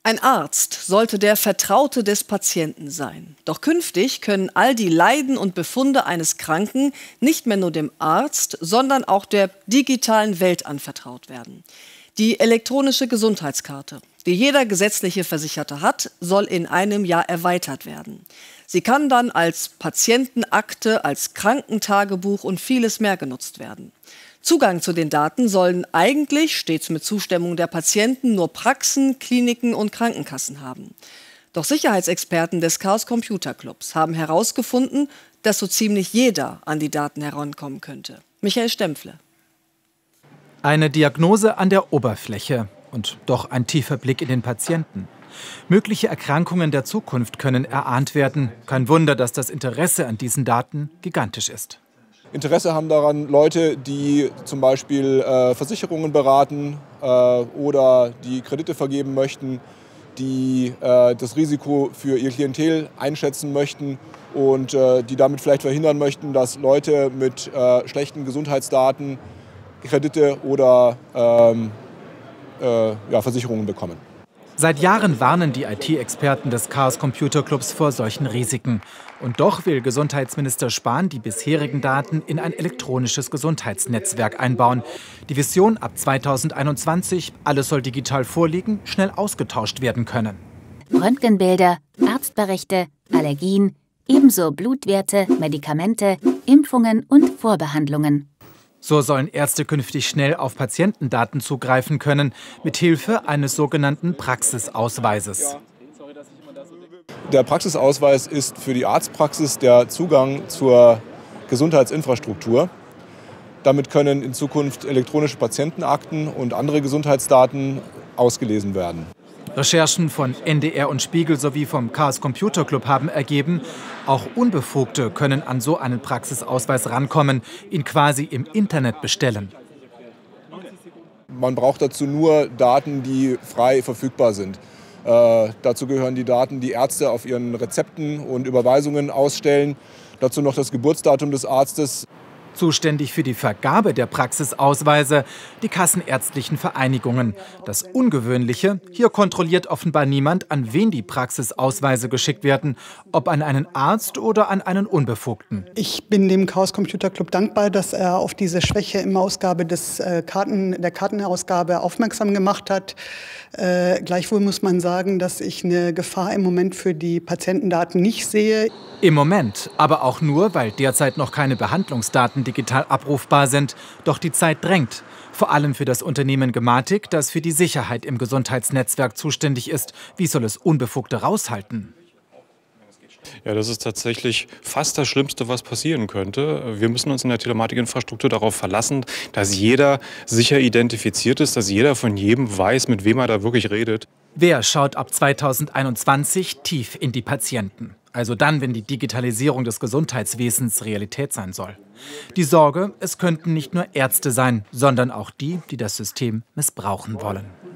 Ein Arzt sollte der Vertraute des Patienten sein. Doch künftig können all die Leiden und Befunde eines Kranken nicht mehr nur dem Arzt, sondern auch der digitalen Welt anvertraut werden. Die elektronische Gesundheitskarte, die jeder gesetzliche Versicherte hat, soll in einem Jahr erweitert werden. Sie kann dann als Patientenakte, als Krankentagebuch und vieles mehr genutzt werden. Zugang zu den Daten sollen eigentlich, stets mit Zustimmung der Patienten, nur Praxen, Kliniken und Krankenkassen haben. Doch Sicherheitsexperten des Chaos Computer Clubs haben herausgefunden, dass so ziemlich jeder an die Daten herankommen könnte. Michael Stempfle. Eine Diagnose an der Oberfläche und doch ein tiefer Blick in den Patienten. Mögliche Erkrankungen der Zukunft können erahnt werden. Kein Wunder, dass das Interesse an diesen Daten gigantisch ist. Interesse haben daran Leute, die zum Beispiel Versicherungen beraten oder die Kredite vergeben möchten, die das Risiko für ihr Klientel einschätzen möchten und die damit vielleicht verhindern möchten, dass Leute mit schlechten Gesundheitsdaten Kredite oder Versicherungen bekommen. Seit Jahren warnen die IT-Experten des Chaos Computer Clubs vor solchen Risiken. Und doch will Gesundheitsminister Spahn die bisherigen Daten in ein elektronisches Gesundheitsnetzwerk einbauen. Die Vision ab 2021, alles soll digital vorliegen, schnell ausgetauscht werden können. Röntgenbilder, Arztberichte, Allergien, ebenso Blutwerte, Medikamente, Impfungen und Vorbehandlungen. So sollen Ärzte künftig schnell auf Patientendaten zugreifen können, mithilfe eines sogenannten Praxisausweises. Der Praxisausweis ist für die Arztpraxis der Zugang zur Gesundheitsinfrastruktur. Damit können in Zukunft elektronische Patientenakten und andere Gesundheitsdaten ausgelesen werden. Recherchen von NDR und Spiegel sowie vom Chaos Computer Club haben ergeben, auch Unbefugte können an so einen Praxisausweis rankommen, ihn quasi im Internet bestellen. Man braucht dazu nur Daten, die frei verfügbar sind. Dazu gehören die Daten, die Ärzte auf ihren Rezepten und Überweisungen ausstellen. Dazu noch das Geburtsdatum des Arztes. Zuständig für die Vergabe der Praxisausweise die kassenärztlichen Vereinigungen. Das Ungewöhnliche, hier kontrolliert offenbar niemand, an wen die Praxisausweise geschickt werden, ob an einen Arzt oder an einen Unbefugten. Ich bin dem Chaos Computer Club dankbar, dass er auf diese Schwäche im Ausgabe der Kartenausgabe aufmerksam gemacht hat. Gleichwohl muss man sagen, dass ich eine Gefahr im Moment für die Patientendaten nicht sehe. Im Moment, aber auch nur, weil derzeit noch keine Behandlungsdaten digital abrufbar sind. Doch die Zeit drängt. Vor allem für das Unternehmen Gematik, das für die Sicherheit im Gesundheitsnetzwerk zuständig ist. Wie soll es Unbefugte raushalten? Ja, das ist tatsächlich fast das Schlimmste, was passieren könnte. Wir müssen uns in der Telematikinfrastruktur darauf verlassen, dass jeder sicher identifiziert ist, dass jeder von jedem weiß, mit wem er da wirklich redet. Wer schaut ab 2021 tief in die Patienten? Also dann, wenn die Digitalisierung des Gesundheitswesens Realität sein soll. Die Sorge, es könnten nicht nur Ärzte sein, sondern auch die, die das System missbrauchen wollen.